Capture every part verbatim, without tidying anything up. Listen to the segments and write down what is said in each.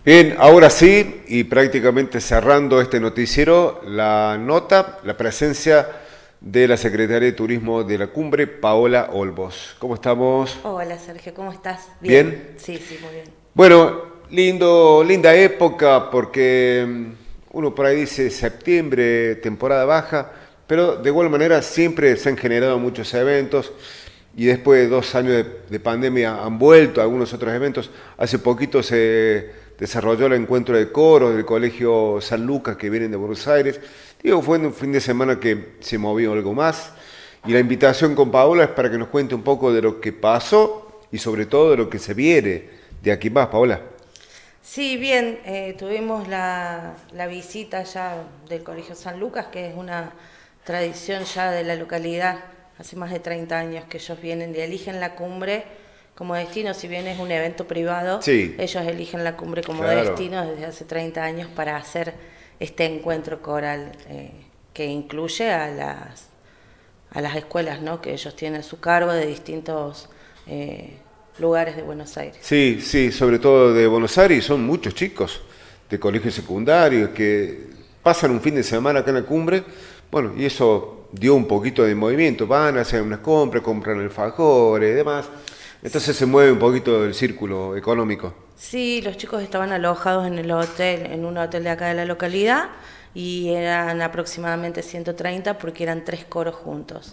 Bien, ahora sí, y prácticamente cerrando este noticiero, la nota, la presencia de la Secretaria de Turismo de la Cumbre, Paola Olmos. ¿Cómo estamos? Hola Sergio, ¿cómo estás? ¿Bien? Bien. Sí, sí, muy bien. Bueno, lindo, linda época porque mm, uno por ahí dice septiembre, temporada baja, pero de igual manera siempre se han generado muchos eventos y después de dos años de, de pandemia han vuelto algunos otros eventos. Hace poquito se desarrolló el encuentro de coros del Colegio San Lucas que vienen de Buenos Aires. Digo, fue un fin de semana que se movió algo más y la invitación con Paola es para que nos cuente un poco de lo que pasó y sobre todo de lo que se viene de aquí más, Paola. Sí, bien, eh, tuvimos la, la visita ya del Colegio San Lucas, que es una tradición ya de la localidad, hace más de treinta años que ellos vienen y eligen la cumbre como destino, si bien es un evento privado, Sí, ellos eligen la cumbre como claro. destino desde hace treinta años para hacer este encuentro coral eh, que incluye a las, a las escuelas, ¿no?, que ellos tienen a su cargo de distintos eh, lugares de Buenos Aires. Sí, sí, sobre todo de Buenos Aires, son muchos chicos de colegios secundarios que pasan un fin de semana acá en la cumbre, bueno, y eso dio un poquito de movimiento, van a hacer unas compras, compran alfajores y demás, entonces se mueve un poquito el círculo económico. Sí, los chicos estaban alojados en el hotel, en un hotel de acá de la localidad, y eran aproximadamente ciento treinta porque eran tres coros juntos.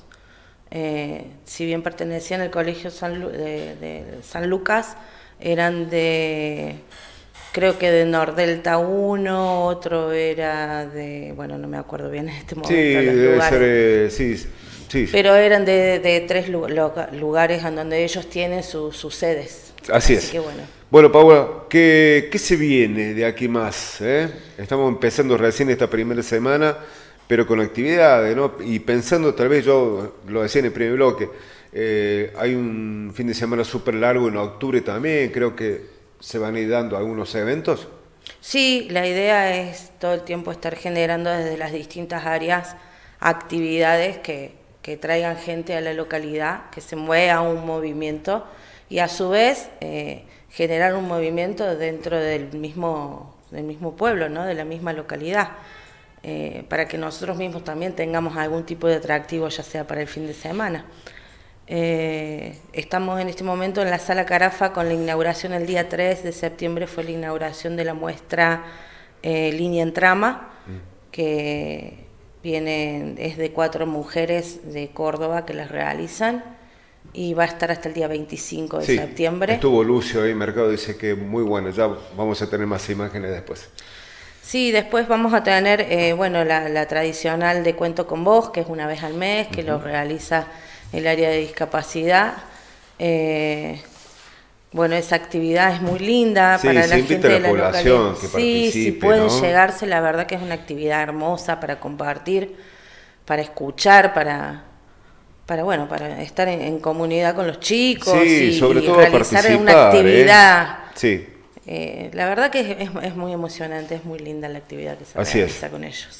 Eh, si bien pertenecían al colegio San, Lu de, de San Lucas, eran de, creo que de Nordelta uno, otro era de, bueno, no me acuerdo bien en este momento Sí, los debe lugares. ser, eh, sí, sí, Pero eran de, de tres lu lugares en donde ellos tienen su, sus sedes. así Así es. que bueno. Bueno, Paula, ¿qué, qué se viene de aquí más? eh? Estamos empezando recién esta primera semana, pero con actividades, ¿no? Y pensando, tal vez yo lo decía en el primer bloque, eh, hay un fin de semana súper largo en octubre también, creo que se van a ir dando algunos eventos. Sí, la idea es todo el tiempo estar generando desde las distintas áreas actividades que, que traigan gente a la localidad, que se mueva un movimiento y a su vez eh, generar un movimiento dentro del mismo, del mismo pueblo, ¿no?, de la misma localidad, eh, para que nosotros mismos también tengamos algún tipo de atractivo, ya sea para el fin de semana. Eh, estamos en este momento en la Sala Carafa con la inauguración el día tres de septiembre, fue la inauguración de la muestra eh, Línea en Trama, mm. que viene, es de cuatro mujeres de Córdoba que las realizan y va a estar hasta el día veinticinco de Sí, septiembre. Estuvo Lucio ahí, Mercado dice que muy bueno, ya vamos a tener más imágenes después. Sí, después vamos a tener, eh, bueno, la, la tradicional de Cuento con Vos, que es una vez al mes, que uh-huh. lo realiza el área de discapacidad. Eh, bueno, esa actividad es muy linda sí, para se la invita gente a la de la población localidad. que Sí, participe, si pueden ¿no? llegarse, la verdad que es una actividad hermosa para compartir, para escuchar, para, para bueno, para estar en, en comunidad con los chicos sí, y, sobre y todo realizar una actividad. ¿eh? Sí. Eh, la verdad que es, es, es muy emocionante, es muy linda la actividad que se Así realiza es. con ellos.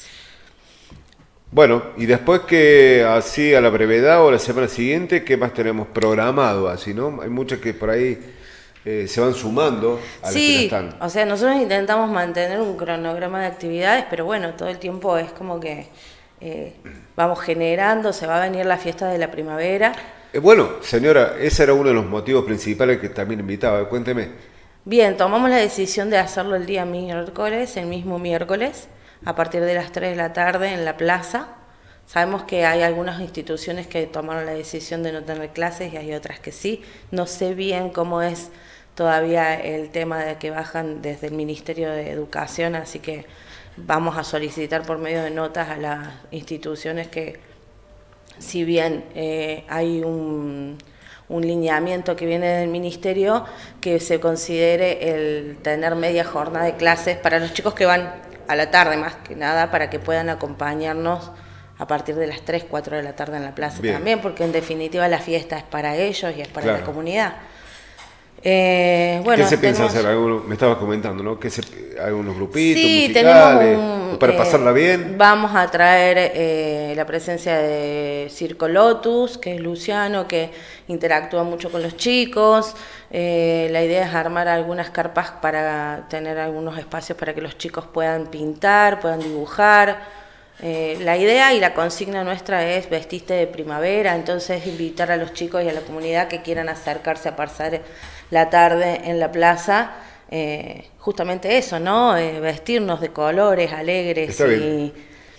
Bueno, y después que así a la brevedad o la semana siguiente, ¿qué más tenemos programado así, no? Hay muchas que por ahí eh, se van sumando a sí, las que no están. O sea, nosotros intentamos mantener un cronograma de actividades, pero bueno, todo el tiempo es como que eh, vamos generando, se va a venir la fiesta de la primavera. Eh, bueno, señora, ese era uno de los motivos principales que también invitaba, cuénteme. Bien, tomamos la decisión de hacerlo el día miércoles, el mismo miércoles, a partir de las tres de la tarde en la plaza. Sabemos que hay algunas instituciones que tomaron la decisión de no tener clases y hay otras que sí. No sé bien cómo es todavía el tema de que bajan desde el Ministerio de Educación, así que vamos a solicitar por medio de notas a las instituciones que, si bien eh, hay un... un lineamiento que viene del ministerio, que se considere el tener media jornada de clases para los chicos que van a la tarde, más que nada, para que puedan acompañarnos a partir de las tres, cuatro de la tarde en la plaza. Bien. También, porque en definitiva la fiesta es para ellos y es para claro. la comunidad. Eh, bueno, ¿Qué se piensa tenemos... hacer? Alguno, me estabas comentando, ¿no? ¿Qué se, algunos grupitos Sí, musicales tenemos un, para eh, pasarla bien? vamos a traer eh, la presencia de Circo Lotus, que es Luciano, que interactúa mucho con los chicos. Eh, la idea es armar algunas carpas para tener algunos espacios para que los chicos puedan pintar, puedan dibujar. Eh, la idea y la consigna nuestra es vestirte de primavera, entonces invitar a los chicos y a la comunidad que quieran acercarse a pasar la tarde en la plaza, eh, justamente eso, ¿no? Eh, vestirnos de colores alegres. Está y, bien.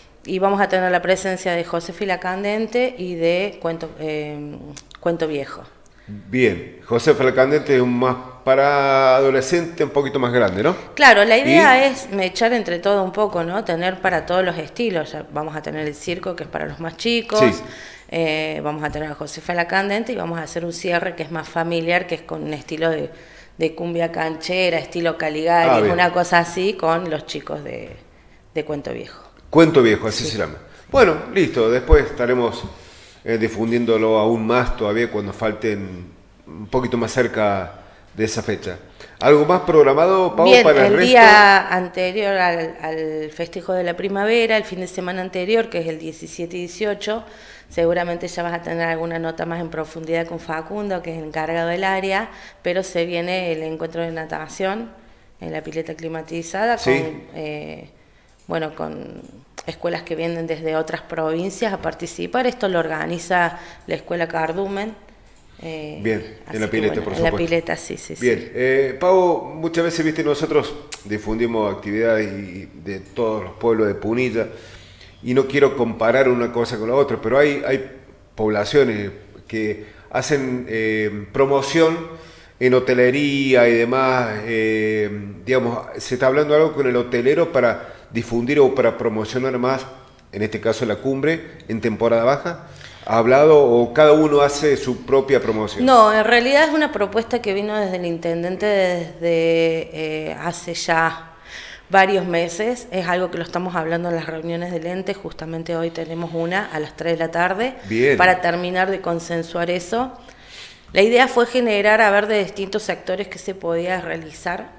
y vamos a tener la presencia de Josefina Candente y de Cuento, eh, Cuento Viejo. Bien, José Falcandente es un más para adolescente, un poquito más grande, ¿no? Claro, la idea ¿Y? es echar entre todo un poco, ¿no? Tener para todos los estilos. Ya vamos a tener el circo, que es para los más chicos. Sí. Eh, vamos a tener a Josefa la Candente y vamos a hacer un cierre que es más familiar, que es con un estilo de, de cumbia canchera, estilo Caligari, Ah, bien. una cosa así, con los chicos de, de Cuento Viejo. Cuento Viejo, así Sí. se llama. Bueno, listo, después estaremos eh, difundiéndolo aún más todavía cuando falten un poquito más cerca de esa fecha. ¿Algo más programado, Pau, Bien, para el, el resto? día anterior al, al festejo de la primavera, el fin de semana anterior, que es el diecisiete y dieciocho, seguramente ya vas a tener alguna nota más en profundidad con Facundo, que es el encargado del área, pero se viene el encuentro de natación en la pileta climatizada, Sí. con, eh, bueno, con escuelas que vienen desde otras provincias a participar. Esto lo organiza la Escuela Cardumen. Eh, Bien, en la así que, pileta, bueno, por en la supuesto. pileta, sí, sí, sí. Bien, eh, Pau, muchas veces, viste, nosotros difundimos actividades y- de todos los pueblos de Punilla y no quiero comparar una cosa con la otra, pero hay, hay poblaciones que hacen eh, promoción en hotelería y demás, eh, digamos, se está hablando algo con el hotelero para difundir o para promocionar más, en este caso la cumbre, en temporada baja. ¿Ha hablado o cada uno hace su propia promoción? No, en realidad es una propuesta que vino desde el intendente desde eh, hace ya varios meses. Es algo que lo estamos hablando en las reuniones del ente. Justamente hoy tenemos una a las tres de la tarde. Bien. Para terminar de consensuar eso. La idea fue generar a ver de distintos sectores que se podía realizar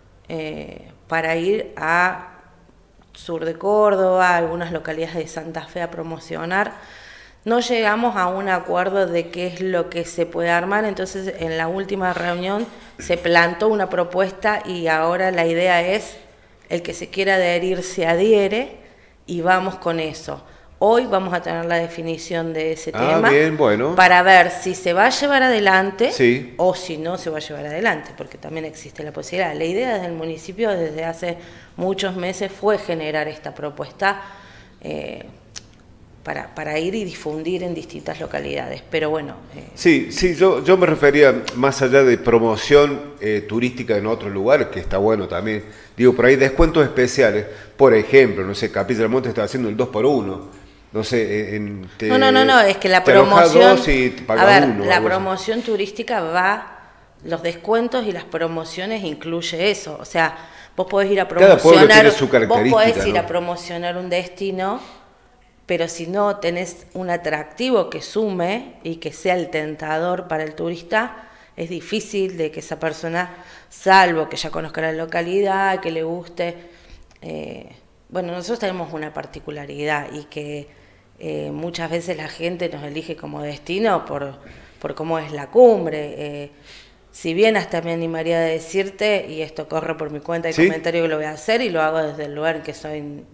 eh, para ir a sur de Córdoba, a algunas localidades de Santa Fe a promocionar. No llegamos a un acuerdo de qué es lo que se puede armar, entonces en la última reunión se plantó una propuesta y ahora la idea es el que se quiera adherir se adhiere y vamos con eso. Hoy vamos a tener la definición de ese Ah, tema bien, bueno. para ver si se va a llevar adelante Sí. o si no se va a llevar adelante, porque también existe la posibilidad. La idea desde el municipio desde hace muchos meses fue generar esta propuesta eh, Para, para ir y difundir en distintas localidades. Pero bueno... Eh, Sí, sí, yo, yo me refería más allá de promoción eh, turística en otros lugares, que está bueno también. Digo, por ahí descuentos especiales. Por ejemplo, no sé, Capilla del Monte está haciendo el dos por uno. No sé, en... Te, no, no, no, no, es que la te alojas promoción... dos y te pagas a ver, uno, la algo así. promoción turística va... Los descuentos y las promociones incluye eso. O sea, vos podés ir a Cada pueblo promocionar... tiene su Vos característica, podés ir ¿no? a promocionar un destino... Pero si no tenés un atractivo que sume y que sea el tentador para el turista, es difícil de que esa persona, salvo que ya conozca la localidad, que le guste. Eh, bueno, nosotros tenemos una particularidad y que eh, muchas veces la gente nos elige como destino por, por cómo es la cumbre. Eh, si bien hasta me animaría a decirte, y esto corre por mi cuenta y ¿Sí? comentario que lo voy a hacer y lo hago desde el lugar en que soy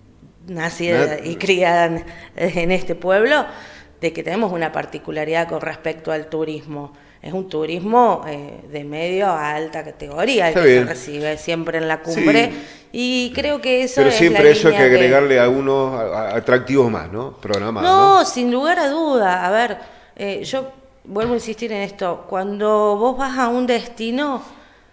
nacida Nat- y criada en, en este pueblo, de que tenemos una particularidad con respecto al turismo. Es un turismo eh, de medio a alta categoría, el Está que bien. se recibe siempre en la cumbre, Sí. y creo que eso Pero es siempre la eso hay que línea agregarle a unos a- a- atractivos más, ¿no? Programados, No, ¿no? sin lugar a duda. A ver, eh, yo vuelvo a insistir en esto. Cuando vos vas a un destino,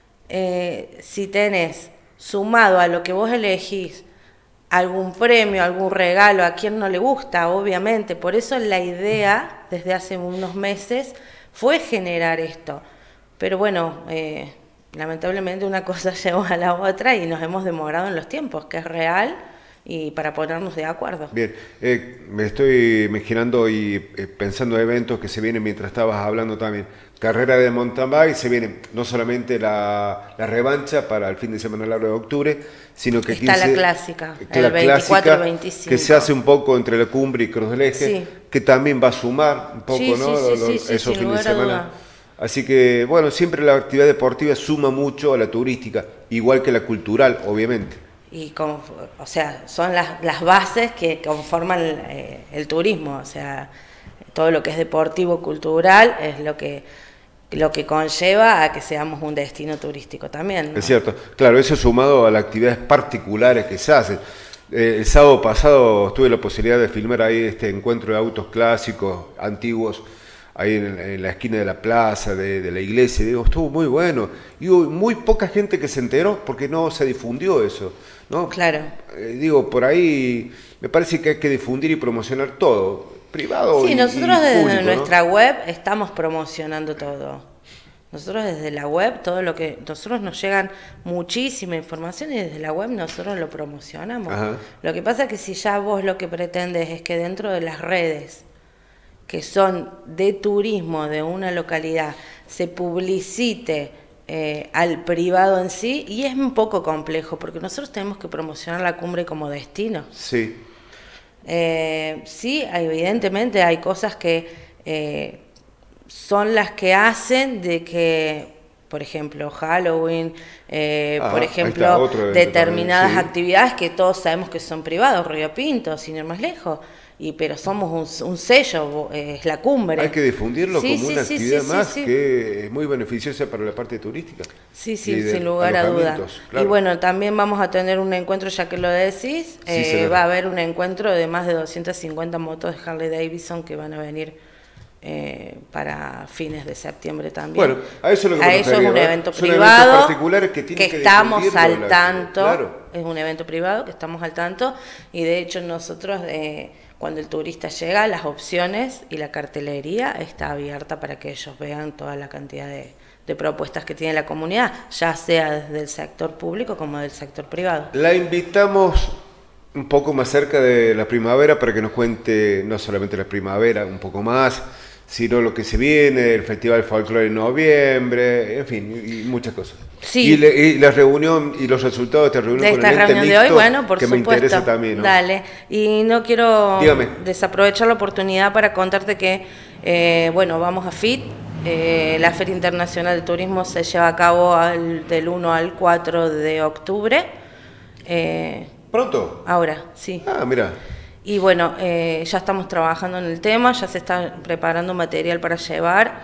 eh, si tenés sumado a lo que vos elegís algún premio, algún regalo, a quien no le gusta, obviamente. Por eso la idea, desde hace unos meses, fue generar esto. Pero bueno, eh, lamentablemente una cosa llevó a la otra y nos hemos demorado en los tiempos, que es real. y para ponernos de acuerdo. Bien, eh, me estoy imaginando y eh, pensando en eventos que se vienen mientras estabas hablando también. Carrera de mountain bike, se viene no solamente la, la revancha para el fin de semana largo de octubre, sino que está quince, la clásica, que el la veinticuatro clásica, y veinticinco. que se hace un poco entre la cumbre y Cruz del Eje, Sí. que también va a sumar un poco, Sí, ¿no? sí, sí, Los- sí, sí, esos sin fines de lugar a semana. duda. Así que, bueno, siempre la actividad deportiva suma mucho a la turística, igual que la cultural, obviamente. Y como, o sea, son las, las bases que conforman el, eh, el turismo, o sea, todo lo que es deportivo, cultural, es lo que, lo que conlleva a que seamos un destino turístico también, ¿no? Es cierto, claro, eso sumado a las actividades particulares que se hacen. Eh, el sábado pasado tuve la posibilidad de filmar ahí este encuentro de autos clásicos, antiguos, ahí en, en la esquina de la plaza, de, de la iglesia. Digo, estuvo muy bueno. Y hubo muy poca gente que se enteró porque no se difundió eso, ¿no? Claro. Eh, digo, por ahí me parece que hay que difundir y promocionar todo, privado Sí, y, nosotros y desde público, ¿no? nuestra web estamos promocionando todo. Nosotros desde la web, todo lo que... Nosotros nos llegan muchísima información y desde la web nosotros lo promocionamos. Ajá. Lo que pasa es que si ya vos lo que pretendes es que dentro de las redes que son de turismo de una localidad se publicite eh, al privado en sí, y es un poco complejo porque nosotros tenemos que promocionar la cumbre como destino. Sí. Eh, sí, evidentemente hay cosas que eh, son las que hacen de que, por ejemplo, Halloween, eh, Ajá, por ahí está, ejemplo, otro evento determinadas también, sí. actividades que todos sabemos que son privados, Río Pinto, sin ir más lejos, y pero somos un, un sello, eh, es la cumbre. Hay que difundirlo Sí, como sí, una sí, actividad sí, más sí, sí. que es muy beneficiosa para la parte turística. Sí, y sí, de sin lugar a duda. alojamientos, claro. Y bueno, también vamos a tener un encuentro, ya que lo decís, Sí, eh, señora. va a haber un encuentro de más de doscientas cincuenta motos de Harley Davidson que van a venir eh, para fines de septiembre también. Bueno, a eso es lo que A me eso es refería, un ¿verdad? evento Son privado, eventos particulares que tienen que estamos difundirlo, al la- tanto, claro. es un evento privado que estamos al tanto, y de hecho nosotros, eh, cuando el turista llega, las opciones y la cartelería está abierta para que ellos vean toda la cantidad de, de propuestas que tiene la comunidad, ya sea desde el sector público como del sector privado. La invitamos un poco más cerca de la primavera para que nos cuente no solamente la primavera, un poco más, sino lo que se viene, el Festival Folklore en noviembre, en fin, y, y muchas cosas. Sí. Y, le- y la reunión y los resultados de esta reunión De con esta el ente reunión de hoy, mixto, bueno, por que supuesto. me interesa también, ¿no? Dale. Y no quiero Dígame. desaprovechar la oportunidad para contarte que, eh, bueno, vamos a F I T. Eh, la Feria Internacional de Turismo se lleva a cabo al- del uno al cuatro de octubre. Eh, ¿Pronto? ahora, sí. Ah, mira. Y bueno, eh, ya estamos trabajando en el tema, ya se está preparando material para llevar.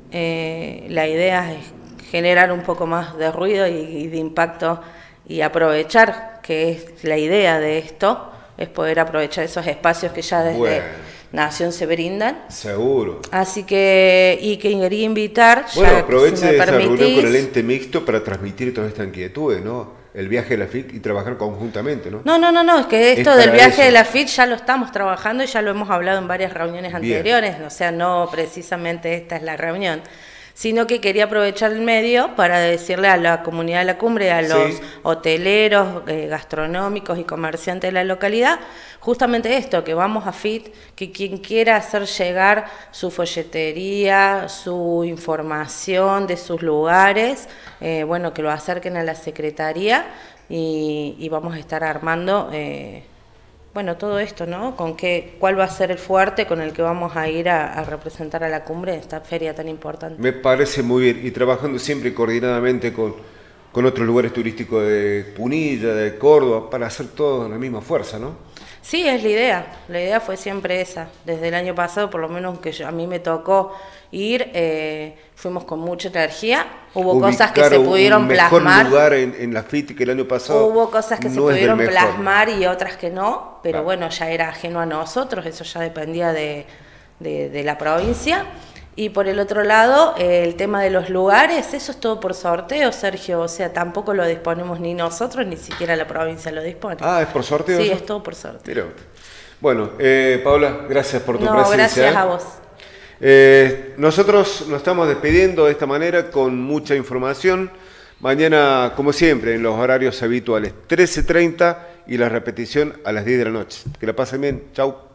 Eh, la idea es generar un poco más de ruido y, y de impacto y aprovechar, que es la idea de esto, es poder aprovechar esos espacios que ya desde Bueno. Nación se brindan. Seguro. Así que, y que quería invitar, Bueno, ya, aproveche si me esa reunión con el permitís. ente mixto para transmitir todas estas inquietudes, ¿no? El viaje de la F I C y trabajar conjuntamente, ¿no? No, no, no, no, es que esto Es del para viaje eso. de la F I T ya lo estamos trabajando y ya lo hemos hablado en varias reuniones Bien. anteriores, o sea, no precisamente esta es la reunión, sino que quería aprovechar el medio para decirle a la comunidad de la cumbre, a los Sí. hoteleros, eh, gastronómicos y comerciantes de la localidad, justamente esto, que vamos a F I T, que quien quiera hacer llegar su folletería, su información de sus lugares, eh, bueno, que lo acerquen a la secretaría y, y vamos a estar armando... Eh, bueno, todo esto, ¿no? Con qué, cuál va a ser el fuerte con el que vamos a ir a, a representar a la cumbre en esta feria tan importante. Me parece muy bien. Y trabajando siempre coordinadamente con, con otros lugares turísticos de Punilla, de Córdoba, para hacer todo la misma fuerza, ¿no? Sí, es la idea. La idea fue siempre esa. Desde el año pasado, por lo menos que yo- a mí me tocó ir, eh, fuimos con mucha energía. Hubo cosas que se Ubicar pudieron un mejor plasmar. lugar en, en la F I T que el año pasado. Hubo cosas que se no es del pudieron mejor. plasmar y otras que no, pero Claro. bueno, ya era ajeno a nosotros, eso ya dependía de, de, de la provincia. Y por el otro lado, eh, el tema de los lugares, eso es todo por sorteo, Sergio, o sea, tampoco lo disponemos ni nosotros, ni siquiera la provincia lo dispone. Ah, ¿es por sorteo? Sí, eso? es todo por sorteo. Mira usted. Bueno, eh, Paula, gracias por tu No, presencia. gracias ¿eh? a vos. Eh, nosotros nos estamos despidiendo de esta manera con mucha información. Mañana, como siempre, en los horarios habituales, trece treinta y la repetición a las diez de la noche. Que la pasen bien. Chau.